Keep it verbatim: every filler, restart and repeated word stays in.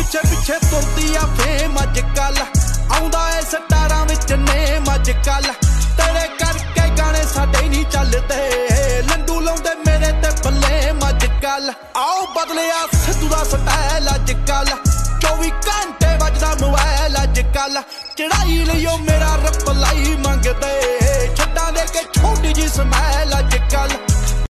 पिछे पिछे तुरदी आ फेम अजकल आउंदा ए स्टारां विच नेम अजकल तेरे करके गाने साडे नहीं चलदे लंडू लाउंदे मेरे ते बल्लेम अजकल आओ बदलिया सिद्धू दा स्टाइल अजकल चौबी घंटे वजदा मोबाइल अजकल चढ़ाई लियो मेरा रिप्लाई मंगदे छड्डां दे के छोटी जी समैल अजकल।